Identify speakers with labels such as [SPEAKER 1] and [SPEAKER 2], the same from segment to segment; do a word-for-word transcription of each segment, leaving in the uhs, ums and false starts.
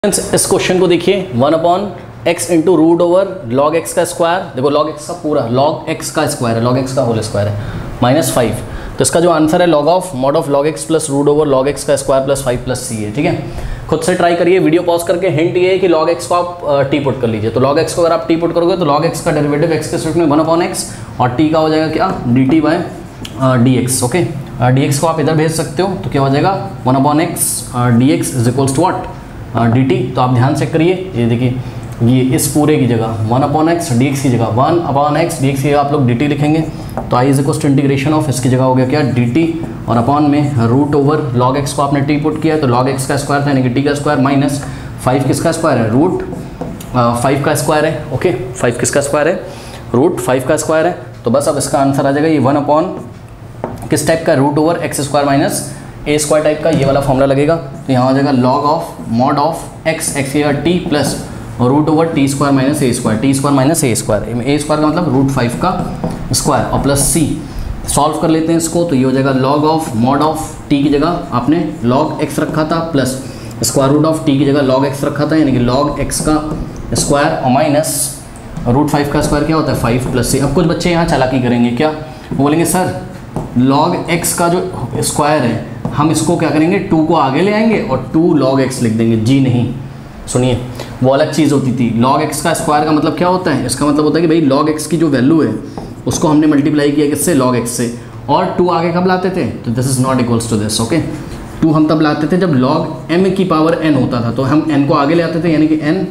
[SPEAKER 1] इस क्वेश्चन को देखिए, one upon x into root over log x का स्क्वायर, देखो लॉग एक्स का पूरा लॉग एक्स का स्क्वायर है, लॉग एक्स का होल स्क्वायर है माइनस फाइव। तो इसका जो आंसर है log of mod of log x plus root over log x का square plus five plus c है। ठीक है, खुद से ट्राई करिए, वीडियो पॉज करके। हिंट ये है कि लॉग एक्स को आप टी पुट कर लीजिए। तो लॉग एक्स को अगर आप टी पुट करोगे तो लॉग एक्स का डेरिवेटिव एक्स के रिस्पेक्ट में वन अपॉन एक्स और टी का हो जाएगा क्या, d t by d x. Okay, d x को आप इधर भेज सकते हो तो क्या हो जाएगा, one upon x d x is equals to what, d t. तो आप ध्यान चेक करिए, ये देखिए ये इस पूरे की जगह one upon x d x की जगह one upon x d x की जगह आप लोग डी टी लिखेंगे। तो I is equals to integration of, इसकी जगह हो गया क्या, डी टी, और अपॉन में रूट ओवर लॉग एक्स को आपने टी पुट किया तो लॉग एक्स का स्क्वायर था यानी कि टी का स्क्वायर माइनस फाइव किसका स्क्वायर है, रूट फाइव का स्क्वायर है। ओके, फाइव किसका स्क्वायर है, रूट फाइव का स्क्वायर है। तो बस अब इसका आंसर आ जाएगा ये वन अपॉन किस टाइप का, root over x square minus a square type का, ये वाला फॉर्मूला लगेगा। तो यहाँ हो जाएगा log of mod of x, x की t plus root over t square minus a square, t square minus a square, a square का मतलब रूट फाइव का स्क्वायर और प्लस सी। सॉल्व कर लेते हैं इसको, तो ये हो जाएगा log of mod of t की जगह आपने लॉग एक्स रखा था plus square root of t की जगह लॉग एक्स रखा था यानी कि लॉग एक्स का स्क्वायर और माइनस रूट फाइव का स्क्वायर क्या होता है, फाइव प्लस सी। अब कुछ बच्चे यहाँ चालाकी करेंगे, क्या वो बोलेंगे, सर लॉग एक्स का जो स्क्वायर है हम इसको क्या करेंगे, टू को आगे ले आएंगे और टू लॉग एक्स लिख देंगे। जी नहीं, सुनिए, वो अलग चीज़ होती थी। लॉग एक्स का स्क्वायर का मतलब क्या होता है, इसका मतलब होता है कि भाई लॉग एक्स की जो वैल्यू है उसको हमने मल्टीप्लाई किया किससे, लॉग एक्स से, और टू आगे कब लाते थे, तो this is not equals to this. Okay, टू हम तब लाते थे जब लॉग एम की पावर एन होता था, तो हम एन को आगे ले आते थे यानी कि एन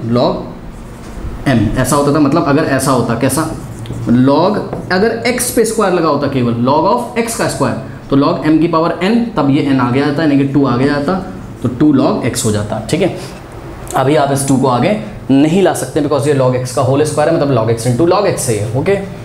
[SPEAKER 1] लॉग एम ऐसा होता था। मतलब अगर ऐसा होता, कैसा, लॉग अगर x पे स्क्वायर लगा होता केवल लॉग ऑफ x का स्क्वायर, तो लॉग m की पावर n, तब ये n आगे आता है यानी कि टू आगे जाता तो टू लॉग x हो जाता। ठीक है, अभी आप इस टू को आगे नहीं ला सकते बिकॉज ये लॉग x का होल स्क्वायर है, मतलब log x into log x है। ओके।